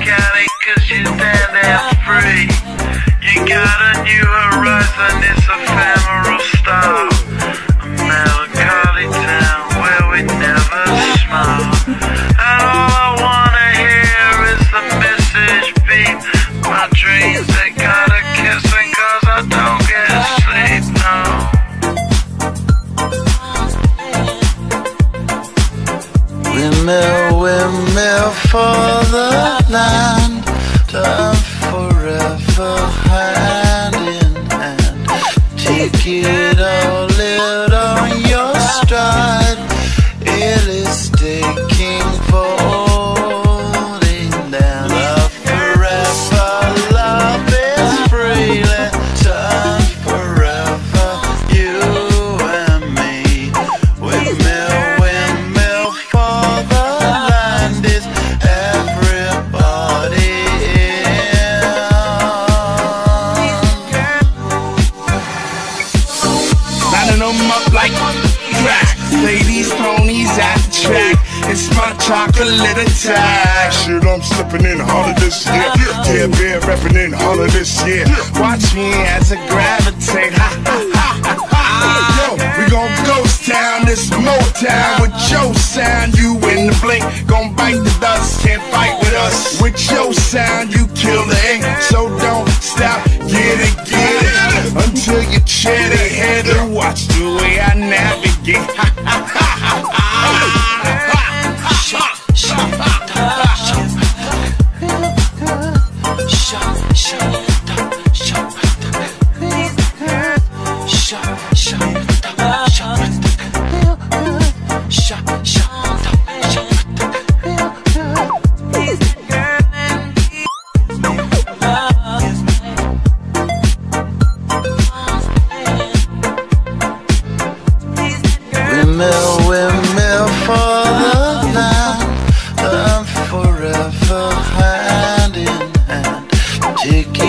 got it 'cause you stand there free. You got a new horizon, it's ephemeral star. A melancholy town where we never smile. And all I wanna hear is the message beep. My dreams, they gotta kiss me 'cause I don't get sleep, no. Windmill, windmill for the land, turn forever hand in hand. Take it all, live on your stride. It is taking falling down. Love forever, love is free. Let's turn forever, you and me. Windmill, windmill for the land is everybody in. Lining them up like crack. Ladies, ponies at the track. It's my chocolate attack. Shit, I'm slipping in all of this, yeah. Yeah, bear repping in all of this, yeah. Watch me as I gravitate. Ha ha ha ha. Yo, we gon' ghost town, this Motown with your sound. You in the blink, gon' bite the dust. Can't fight with us. With your sound, you kill the ink. So don't stop, get it, until you chat ahead and watch the way I navigate. Ha ha ha ha ha. Windmill, windmill for the land, forever hand in hand. Take